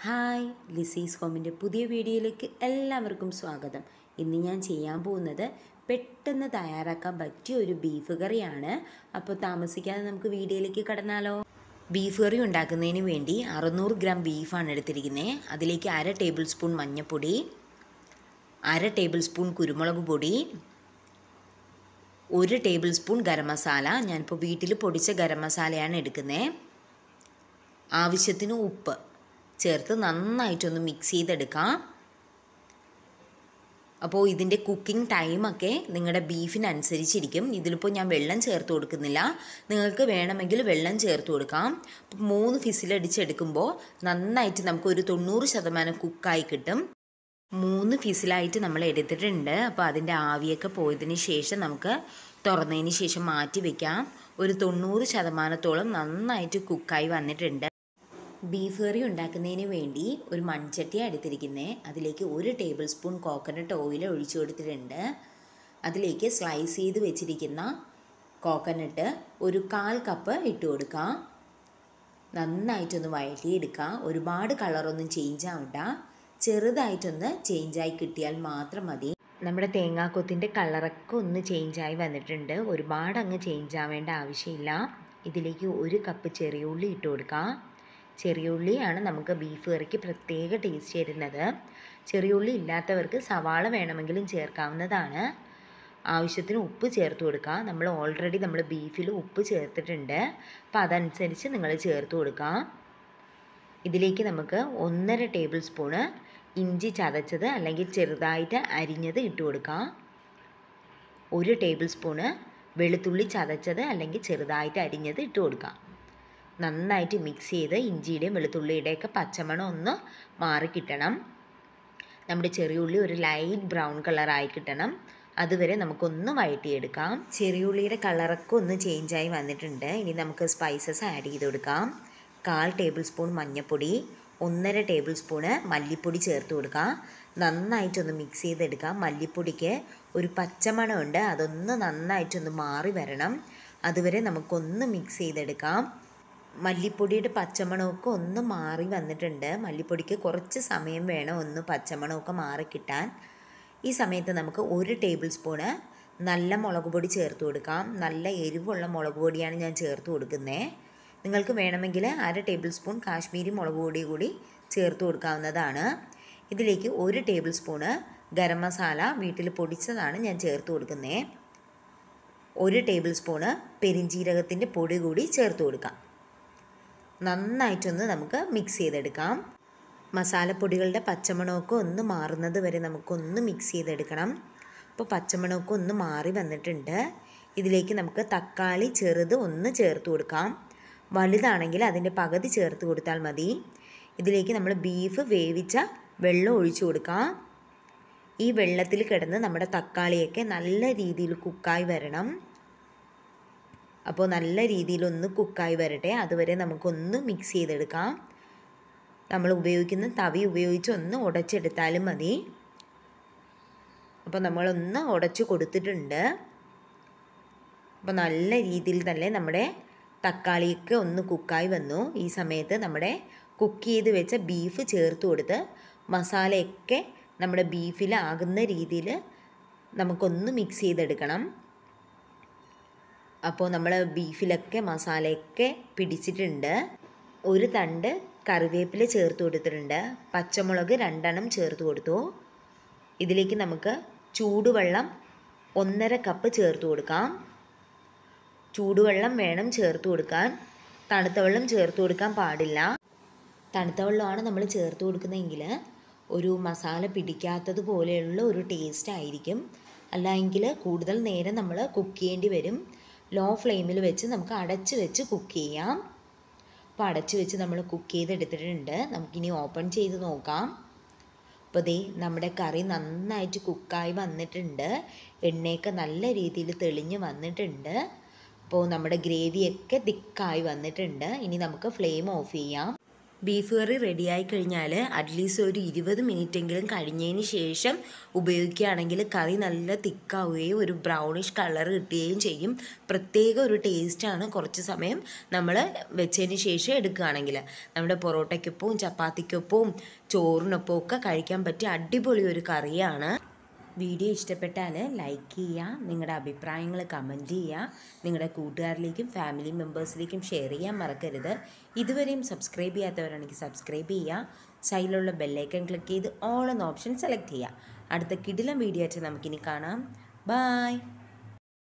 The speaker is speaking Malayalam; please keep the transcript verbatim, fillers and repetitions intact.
ഹായ്, ലിസീസ് ഹോമിൻ്റെ പുതിയ വീഡിയോയിലേക്ക് എല്ലാവർക്കും സ്വാഗതം. ഇന്ന് ഞാൻ ചെയ്യാൻ പോകുന്നത് പെട്ടെന്ന് തയ്യാറാക്കാൻ പറ്റിയ ഒരു ബീഫ് കറിയാണ്. അപ്പോൾ താമസിക്കാതെ നമുക്ക് വീഡിയോയിലേക്ക് കടന്നാലോ. ബീഫ് കറി ഉണ്ടാക്കുന്നതിന് വേണ്ടി അറുന്നൂറ് ഗ്രാം ബീഫാണ് എടുത്തിരിക്കുന്നത്. അതിലേക്ക് അര ടേബിൾ സ്പൂൺ മഞ്ഞൾപ്പൊടി, അര ടേബിൾ സ്പൂൺ കുരുമുളക് പൊടി, ഒരു ടേബിൾ സ്പൂൺ ഗരം മസാല. ഞാനിപ്പോൾ വീട്ടിൽ പൊടിച്ച ഗരം മസാലയാണ് എടുക്കുന്നത്. ആവശ്യത്തിന് ഉപ്പ് ചേർത്ത് നന്നായിട്ടൊന്ന് മിക്സ് ചെയ്തെടുക്കാം. അപ്പോൾ ഇതിൻ്റെ കുക്കിംഗ് ടൈമൊക്കെ നിങ്ങളുടെ ബീഫിനനുസരിച്ചിരിക്കും. ഇതിലിപ്പോൾ ഞാൻ വെള്ളം ചേർത്ത് കൊടുക്കുന്നില്ല. നിങ്ങൾക്ക് വേണമെങ്കിൽ വെള്ളം ചേർത്ത് കൊടുക്കാം. മൂന്ന് ഫിസിലടിച്ചെടുക്കുമ്പോൾ നന്നായിട്ട് നമുക്കൊരു തൊണ്ണൂറ് ശതമാനം കുക്കായി കിട്ടും. മൂന്ന് ഫിസിലായിട്ട് നമ്മൾ എടുത്തിട്ടുണ്ട്. അപ്പോൾ അതിൻ്റെ ആവിയൊക്കെ പോയതിന് ശേഷം നമുക്ക് തുറന്നതിന് ശേഷം മാറ്റി വയ്ക്കാം. ഒരു തൊണ്ണൂറ് ശതമാനത്തോളം നന്നായിട്ട് കുക്കായി വന്നിട്ടുണ്ട്. ബീഫ് കറി ഉണ്ടാക്കുന്നതിന് വേണ്ടി ഒരു മൺചട്ടിയാണ് എടുത്തിരിക്കുന്നത്. അതിലേക്ക് ഒരു ടേബിൾ സ്പൂൺ കോക്കനട്ട് ഓയിൽ ഒഴിച്ചു കൊടുത്തിട്ടുണ്ട്. അതിലേക്ക് സ്ലൈസ് ചെയ്ത് വെച്ചിരിക്കുന്ന കോക്കനട്ട് ഒരു കാൽ കപ്പ് ഇട്ട് കൊടുക്കാം. നന്നായിട്ടൊന്ന് വഴറ്റിയെടുക്കുക. ഒരുപാട് കളറൊന്നും ചേഞ്ച് ആവണ്ട, ചെറുതായിട്ടൊന്ന് ചേഞ്ചായി കിട്ടിയാൽ മാത്രം മതി. നമ്മുടെ തേങ്ങാക്കൊത്തിൻ്റെ കളറൊക്കെ ഒന്ന് ചേഞ്ചായി വന്നിട്ടുണ്ട്. ഒരുപാട് അങ്ങ് ചേഞ്ച് ആവേണ്ട ആവശ്യമില്ല. ഇതിലേക്ക് ഒരു കപ്പ് ചെറിയ ഉള്ളി ഇട്ട് കൊടുക്കാം. ചെറിയ ഉള്ളിയാണ് നമുക്ക് ബീഫ് കറിക്ക് പ്രത്യേക ടേസ്റ്റ് തരുന്നത്. ചെറിയ ഉള്ളി ഇല്ലാത്തവർക്ക് സവാള വേണമെങ്കിലും ചേർക്കാവുന്നതാണ്. ആവശ്യത്തിന് ഉപ്പ് ചേർത്ത് കൊടുക്കുക. നമ്മൾ ഓൾറെഡി നമ്മൾ ബീഫിൽ ഉപ്പ് ചേർത്തിട്ടുണ്ട്. അപ്പോൾ അതനുസരിച്ച് നിങ്ങൾ ചേർത്ത് കൊടുക്കാം. ഇതിലേക്ക് നമുക്ക് ഒന്നര ടേബിൾ സ്പൂണ് ഇഞ്ചി ചതച്ചത് അല്ലെങ്കിൽ ചെറുതായിട്ട് അരിഞ്ഞത് ഇട്ട് കൊടുക്കാം. ഒരു ടേബിൾ സ്പൂണ് വെളുത്തുള്ളി ചതച്ചത് അല്ലെങ്കിൽ ചെറുതായിട്ട് അരിഞ്ഞത് ഇട്ട് കൊടുക്കാം. നന്നായിട്ട് മിക്സ് ചെയ്ത് ഇഞ്ചിയുടെയും വെളുത്തുള്ളിയുടെയൊക്കെ പച്ചമണം ഒന്ന് മാറി കിട്ടണം. നമ്മുടെ ചെറിയ ഉള്ളി ഒരു ലൈറ്റ് ബ്രൗൺ കളറായി കിട്ടണം. അതുവരെ നമുക്കൊന്ന് വഴറ്റിയെടുക്കാം. ചെറിയ ഉള്ളിയുടെ കളറൊക്കെ ഒന്ന് ചേഞ്ചായി വന്നിട്ടുണ്ട്. ഇനി നമുക്ക് സ്പൈസസ് ആഡ് ചെയ്ത് കൊടുക്കാം. കാൽ ടേബിൾ സ്പൂൺ മഞ്ഞൾപ്പൊടി, ഒന്നര ടേബിൾ സ്പൂണ് മല്ലിപ്പൊടി ചേർത്ത് കൊടുക്കാം. നന്നായിട്ടൊന്ന് മിക്സ് ചെയ്തെടുക്കാം. മല്ലിപ്പൊടിക്ക് ഒരു പച്ചമണമുണ്ട്, അതൊന്ന് നന്നായിട്ടൊന്ന് മാറി വരണം. അതുവരെ നമുക്കൊന്ന് മിക്സ് ചെയ്തെടുക്കാം. മല്ലിപ്പൊടിയുടെ പച്ചമണമൊക്കെ ഒന്ന് മാറി വന്നിട്ടുണ്ട്. മല്ലിപ്പൊടിക്ക് കുറച്ച് സമയം വേണം ഒന്ന് പച്ചമണമൊക്കെ മാറി കിട്ടാൻ. ഈ സമയത്ത് നമുക്ക് ഒരു ടേബിൾ സ്പൂണ് നല്ല മുളക് പൊടി ചേർത്ത് കൊടുക്കാം. നല്ല എരിവുള്ള മുളക് പൊടിയാണ് ഞാൻ ചേർത്ത് കൊടുക്കുന്നത്. നിങ്ങൾക്ക് വേണമെങ്കിൽ അര ടേബിൾ സ്പൂൺ കാശ്മീരി മുളക് പൊടി കൂടി ചേർത്ത് കൊടുക്കാവുന്നതാണ്. ഇതിലേക്ക് ഒരു ടേബിൾ സ്പൂണ് ഗരം മസാല വീട്ടിൽ പൊടിച്ചതാണ് ഞാൻ ചേർത്ത് കൊടുക്കുന്നത്. ഒരു ടേബിൾ സ്പൂണ് പെരിഞ്ജീരകത്തിൻ്റെ പൊടി കൂടി ചേർത്ത് കൊടുക്കാം. നന്നായിട്ടൊന്ന് നമുക്ക് മിക്സ് ചെയ്തെടുക്കാം. മസാലപ്പൊടികളുടെ പച്ചമണമൊക്കെ ഒന്ന് മാറുന്നത് വരെ നമുക്കൊന്ന് മിക്സ് ചെയ്തെടുക്കണം. അപ്പോൾ പച്ചമണമൊക്കെ ഒന്ന് മാറി വന്നിട്ടുണ്ട്. ഇതിലേക്ക് നമുക്ക് തക്കാളി ചെറുത് ഒന്ന് ചേർത്ത് കൊടുക്കാം. വലുതാണെങ്കിൽ അതിൻ്റെ പകുതി ചേർത്ത് കൊടുത്താൽ മതി. ഇതിലേക്ക് നമ്മൾ ബീഫ് വേവിച്ച വെള്ളം ഒഴിച്ചു കൊടുക്കാം. ഈ വെള്ളത്തിൽ കിടന്ന് നമ്മുടെ തക്കാളിയൊക്കെ നല്ല രീതിയിൽ കുക്കായി വരണം. അപ്പോൾ നല്ല രീതിയിലൊന്ന് കുക്കായി വരട്ടെ. അതുവരെ നമുക്കൊന്ന് മിക്സ് ചെയ്തെടുക്കാം. നമ്മൾ ഉപയോഗിക്കുന്ന തവി ഉപയോഗിച്ച് ഒന്ന് ഉടച്ചെടുത്താലും മതി. അപ്പോൾ നമ്മളൊന്ന് ഉടച്ചു കൊടുത്തിട്ടുണ്ട്. അപ്പോൾ നല്ല രീതിയിൽ തന്നെ നമ്മുടെ തക്കാളിയൊക്കെ ഒന്ന് കുക്കായി വന്നു. ഈ സമയത്ത് നമ്മുടെ കുക്ക് ചെയ്ത് വെച്ച ബീഫ് ചേർത്ത് കൊടുത്ത് മസാലയൊക്കെ നമ്മുടെ ബീഫിലാകുന്ന രീതിയിൽ നമുക്കൊന്ന് മിക്സ് ചെയ്തെടുക്കണം. അപ്പോൾ നമ്മൾ ബീഫിലൊക്കെ മസാലയൊക്കെ പിടിച്ചിട്ടുണ്ട്. ഒരു തണ്ട് കറിവേപ്പില ചേർത്ത് കൊടുത്തിട്ടുണ്ട്. പച്ചമുളക് രണ്ടെണ്ണം ചേർത്ത് കൊടുത്തു. ഇതിലേക്ക് നമുക്ക് ചൂടുവെള്ളം ഒന്നര കപ്പ് ചേർത്ത് കൊടുക്കാം. ചൂടുവെള്ളം വേണം ചേർത്ത് കൊടുക്കാൻ. തണുത്ത വെള്ളം ചേർത്ത് കൊടുക്കാൻ പാടില്ല. തണുത്ത വെള്ളമാണ് നമ്മൾ ചേർത്ത് കൊടുക്കുന്നതെങ്കിൽ ഒരു മസാല പിടിക്കാത്തത് പോലെയുള്ള ഒരു ടേസ്റ്റ് ആയിരിക്കും. അല്ലെങ്കിൽ കൂടുതൽ നേരം നമ്മൾ കുക്ക് ചെയ്യേണ്ടി വരും. ലോ ഫ്ലെയിമിൽ വെച്ച് നമുക്ക് അടച്ച് വെച്ച് കുക്ക് ചെയ്യാം. അപ്പോൾ അടച്ച് വെച്ച് നമ്മൾ കുക്ക് ചെയ്തെടുത്തിട്ടുണ്ട്. നമുക്കിനി ഓപ്പൺ ചെയ്ത് നോക്കാം. അപ്പോൾ ദേ നമ്മുടെ കറി നന്നായിട്ട് കുക്കായി വന്നിട്ടുണ്ട്. എണ്ണയൊക്കെ നല്ല രീതിയിൽ തെളിഞ്ഞ് വന്നിട്ടുണ്ട്. അപ്പോൾ നമ്മുടെ ഗ്രേവിയൊക്കെ തിക്കായി വന്നിട്ടുണ്ട്. ഇനി നമുക്ക് ഫ്ലെയിം ഓഫ് ചെയ്യാം. ബീഫ് കറി റെഡിയായി കഴിഞ്ഞാൽ അറ്റ്ലീസ്റ്റ് ഒരു ഇരുപത് മിനിറ്റെങ്കിലും കഴിഞ്ഞതിന് ശേഷം ഉപയോഗിക്കുകയാണെങ്കിൽ കറി നല്ല തിക്കാവുകയും ഒരു ബ്രൗണിഷ് കളർ കിട്ടുകയും ചെയ്യും. പ്രത്യേക ഒരു ടേസ്റ്റാണ് കുറച്ച് സമയം നമ്മൾ വെച്ചതിന് ശേഷം എടുക്കുകയാണെങ്കിൽ. നമ്മുടെ പൊറോട്ടയ്ക്കൊപ്പവും ചപ്പാത്തിക്കൊപ്പവും ചോറിനൊപ്പവും ഒക്കെ കഴിക്കാൻ പറ്റിയ അടിപൊളി ഒരു കറിയാണ്. വീഡിയോ ഇഷ്ടപ്പെട്ടാൽ ലൈക്ക് ചെയ്യുക, നിങ്ങളുടെ അഭിപ്രായങ്ങൾ കമൻറ്റ് ചെയ്യുക, നിങ്ങളുടെ കൂട്ടുകാരിലേക്കും ഫാമിലി മെമ്പേഴ്സിലേക്കും ഷെയർ ചെയ്യാൻ മറക്കരുത്. ഇതുവരെയും സബ്സ്ക്രൈബ് ചെയ്യാത്തവരാണെങ്കിൽ സബ്സ്ക്രൈബ് ചെയ്യുക, സൈഡിലുള്ള ബെല്ലൈക്കൺ ക്ലിക്ക് ചെയ്ത് ഓൾ എന്ന ഓപ്ഷൻ സെലക്ട് ചെയ്യുക. അടുത്ത കിടിലം വീഡിയോ ആയിട്ട് നമുക്കിനി കാണാം. ബൈ.